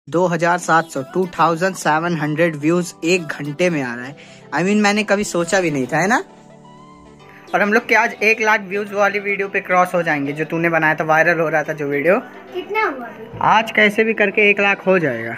2700 2700 views एक घंटे में आ रहा है। I mean, मैंने कभी सोचा भी नहीं था, है ना। और हम लोग के आज 1 लाख व्यूज वाली वीडियो पे क्रॉस हो जाएंगे, जो तूने बनाया था, वायरल हो रहा था जो वीडियो। कितना हुआ? आज कैसे भी करके 1 लाख हो जाएगा।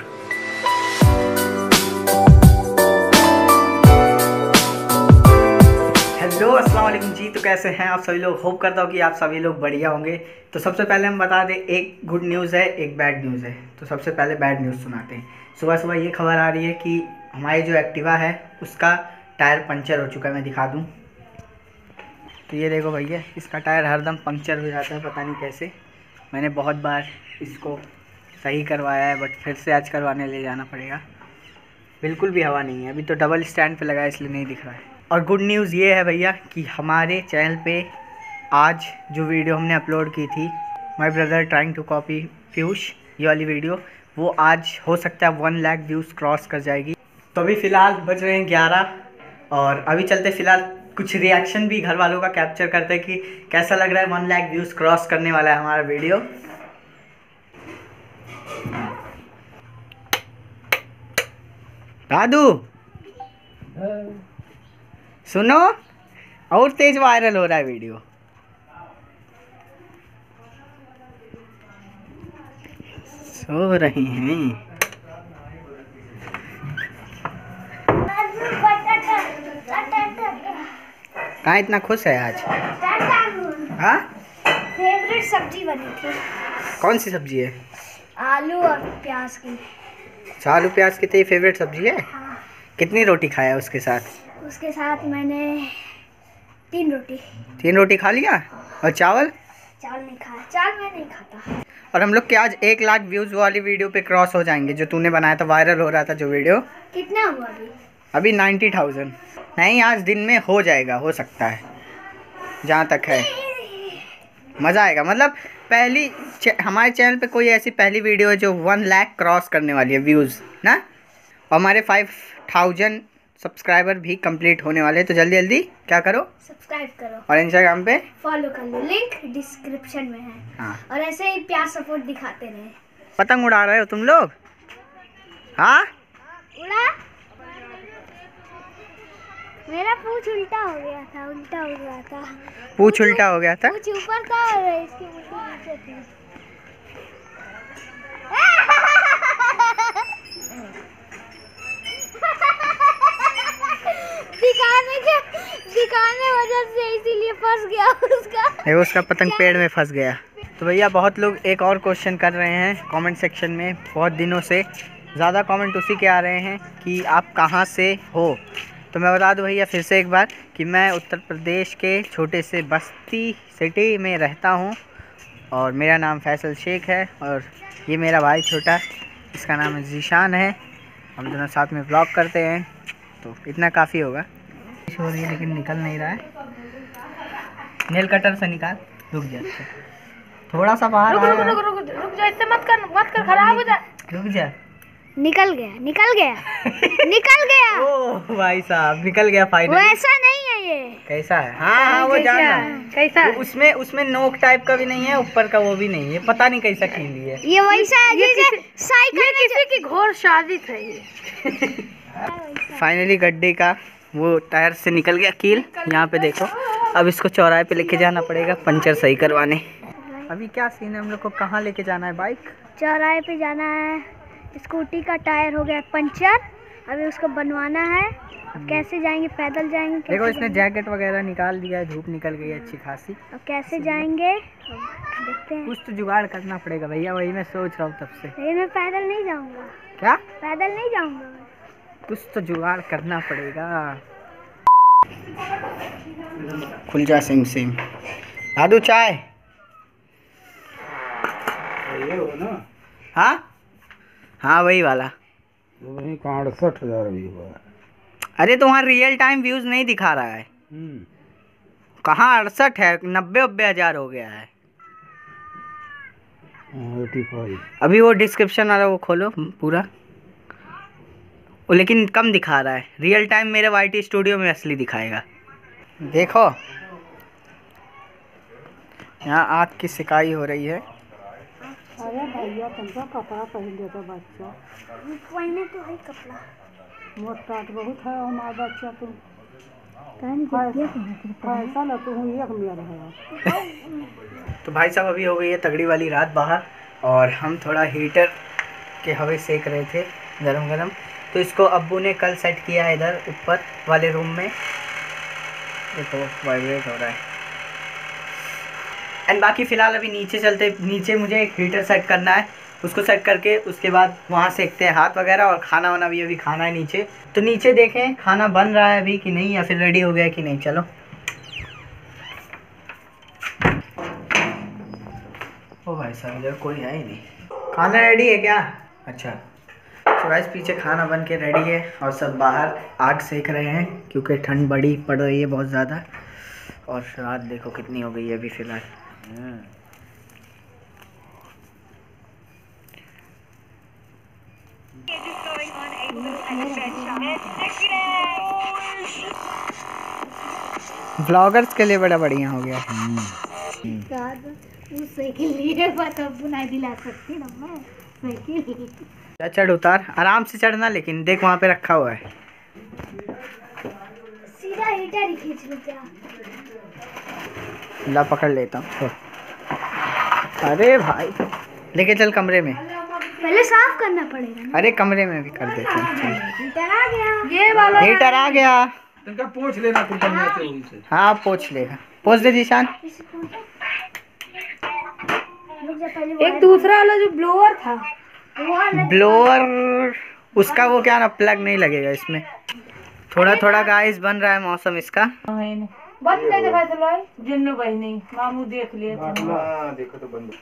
हेलो अस्सलाम वालेकुम जी, तो कैसे हैं आप सभी लोग। होप करता हूँ कि आप सभी लोग बढ़िया होंगे। तो सबसे पहले हम बता दें, एक गुड न्यूज़ है, एक बैड न्यूज़ है। तो सबसे पहले बैड न्यूज़ सुनाते हैं। सुबह सुबह ये खबर आ रही है कि हमारी जो एक्टिवा है उसका टायर पंचर हो चुका है। मैं दिखा दूँ तो ये देखो भैया, इसका टायर हरदम पंक्चर हो जाता है, पता नहीं कैसे। मैंने बहुत बार इसको सही करवाया है, बट फिर से आज करवाने ले जाना पड़ेगा। बिल्कुल भी हवा नहीं है, अभी तो डबल स्टैंड पे लगा है इसलिए नहीं दिख रहा है। और गुड न्यूज़ ये है भैया कि हमारे चैनल पे आज जो वीडियो हमने अपलोड की थी, my brother trying to copy Piyush, ये वाली वीडियो, वो आज हो सकता है 1 लाख व्यूज़ क्रॉस कर जाएगी। तो अभी फ़िलहाल बज रहे हैं 11 और अभी चलते फ़िलहाल कुछ रिएक्शन भी घर वालों का कैप्चर करते हैं कि कैसा लग रहा है 1 लाख व्यूज़ क्रॉस करने वाला है हमारा वीडियो। दादू सुनो, और तेज वायरल हो रहा है वीडियो। सो रही हैं। कहाँ इतना खुश है आज? हाँ, फेवरेट सब्जी बनी थी। कौन सी सब्जी है? आलू और प्याज की। आलू प्याज की तेरी फेवरेट सब्जी है? हाँ। कितनी रोटी खाया उसके साथ? उसके साथ मैंने 3 रोटी। 3 रोटी खा लिया। और चावल? चावल नहीं खाया, चावल मैं नहीं खाता। और हम लोग के आज 1 लाख व्यूज़ वाली वीडियो पे क्रॉस हो जाएंगे, जो तूने बनाया था, वायरल हो रहा था जो वीडियो। कितना हुआ अभी 90,000 नहीं, आज दिन में हो जाएगा, हो सकता है, जहाँ तक है। मज़ा आएगा। मतलब पहली हमारे चैनल पे कोई ऐसी पहली वीडियो है जो 1 लाख क्रॉस करने वाली है व्यूज़ ना। और हमारे 5000 सब्सक्राइबर भी कंप्लीट होने वाले हैं। तो जल्दी जल्दी क्या करो, सब्सक्राइब करो और इंस्टाग्राम पे फॉलो कर लो, लिंक डिस्क्रिप्शन में है। हाँ, और ऐसे ही प्यार सपोर्ट दिखाते रहे। पतंग उड़ा रहे हो तुम लोग? हाँ, उड़ा। मेरा पूंछ उल्टा हो गया था, उल्टा हो गया था। पूंछ उल्टा हो गया था? पूंछ ऊपर था और इसकी मुट्ठी नीचे थी। दिखाने वजह से इसीलिए फंस गया उसका। उसका पतंग पेड़ में फंस गया। तो भैया बहुत लोग एक और क्वेश्चन कर रहे हैं कमेंट सेक्शन में, बहुत दिनों से ज़्यादा कमेंट उसी के आ रहे हैं कि आप कहाँ से हो। तो मैं बता दूं भैया फिर से एक बार कि मैं उत्तर प्रदेश के छोटे से बस्ती सिटी में रहता हूँ और मेरा नाम फैसल शेख है। और ये मेरा भाई छोटा, इसका नाम जीशान है। हम दोनों साथ में ब्लॉग करते हैं। तो इतना काफ़ी होगा। हो रही है लेकिन निकल नहीं रहा है। नेल कटर से निकाल। रुक जा, थोड़ा सा बाहर रुक जा, इससे मत कर खराब हो जा। रुक जा। निकल गया निकल गया। ओह भाई साहब, निकल गया फाइनली। वैसा नहीं है ये। कैसा है? हाँ, वो जाना कैसा? उसमें नोक टाइप का भी नहीं है, ऊपर का वो भी नहीं है, पता नहीं कैसा कील है ये वैसा है जैसे साइकिल किसी की घोर शादी था ये। फाइनली गड्ढे का वो टायर से निकल गया कील। यहाँ पे देखो, अब इसको चौराहे पे लेके जाना पड़ेगा पंचर सही करवाने। अभी क्या सीन है, हम लोग को कहाँ लेके जाना है? बाइक चौराहे पे जाना है। स्कूटी का टायर हो गया पंचर, अभी उसको बनवाना है। अब कैसे जाएंगे? पैदल जाएंगे? देखो इसने जैकेट वगैरह निकाल दिया है, धूप निकल गई है अच्छी खासी। अब कैसे जाएंगे देखते हैं। कुछ तो जुगाड़ करना पड़ेगा भैया, वही मैं सोच रहा हूँ तब से। लेकिन मैं पैदल नहीं जाऊँगा। क्या? पैदल नहीं जाऊँगा, कुछ तो जुगाड़ करना पड़ेगा। खुल जा सिम सिम। दादू चाय। ये हो ना? हाँ हाँ, वही वाला। वही 68,000 भी हुआ है। अरे तो वहाँ रियल टाइम व्यूज़ नहीं दिखा रहा है। कहाँ 68 है, 90 हज़ार हो गया है। 85। अभी वो डिस्क्रिप्शन वाला वो खोलो पूरा, वो लेकिन कम दिखा रहा है। रियल टाइम मेरे YT स्टूडियो में असली दिखाएगा। देखो यहाँ आग की सिकाई हो रही है। अरे भैया तुमका कपड़ा पहन देता बच्चा, पहने तो है कपड़ा। मोटा तो बहुत है हमारा बच्चा, तुम पहन ऐसा ना तू एक मेरा है। तो भाई साहब अभी हो गई है तगड़ी वाली रात बाहर, और हम थोड़ा हीटर के हवा सेक रहे थे गरम गरम। तो इसको अब्बू ने कल सेट किया है इधर ऊपर वाले रूम में, देखो वाइब्रेट हो रहा है। एंड बाकी फ़िलहाल अभी नीचे चलते, नीचे मुझे एक हीटर सेट करना है, उसको सेट करके उसके बाद वहाँ सेकते हैं हाथ वगैरह, और खाना वाना भी अभी खाना है नीचे। तो नीचे देखें खाना बन रहा है अभी कि नहीं, या फिर रेडी हो गया कि नहीं। चलो। ओ भाई साहब इधर कोई है ही नहीं। खाना रेडी है क्या? अच्छा। तो गाइस पीछे खाना बन के रेडी है, और सब बाहर आग सेक रहे हैं क्योंकि ठंड बड़ी पड़ रही है बहुत ज़्यादा। और रात देखो कितनी हो गई है अभी फ़िलहाल। ब्लॉगर्स के लिए बड़ा बढ़िया हो गया। साइकिल लिए बात अब नहीं दिला सकती ना मैं साइकिल। चढ़ उतार आराम से चढ़ना, लेकिन देख वहाँ पे रखा हुआ है। सीधा हीटर ही खींच लो क्या? ला पकड़ लेता हूँ। अरे भाई लेके चल कमरे में। पहले साफ करना पड़ेगा ना। अरे कमरे में भी कर देते हैं। हीटर आ गया, ये वाला हीटर आ गया। इनका पूछ लेना कुछ बढ़िया से उनसे। हाँ पोछ लेगा, पोछ दे जीशान। एक दूसरा वाला जो ब्लोअर था ब्लोअर, उसका वो क्या ना प्लग नहीं लगेगा इसमें। थोड़ा थोड़ा गाइस बन रहा है मौसम इसका। बंद कर दे भाई, तो लाई जिन्नू बहनी मामू देख लिए देखो तो बंद।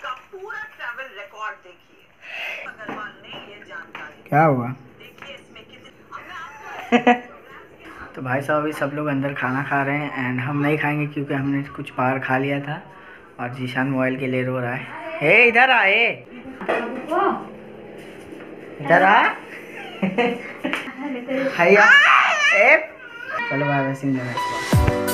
क्या हुआ? तो भाई साहब अभी सब लोग अंदर खाना खा रहे हैं, एंड हम नहीं खाएंगे क्योंकि हमने कुछ बाहर खा लिया था। और जीशान मोबाइल के लिए रो रहा है। हे इधर आ, इधर आ। हैया। चलो बाय बाय, सिंह।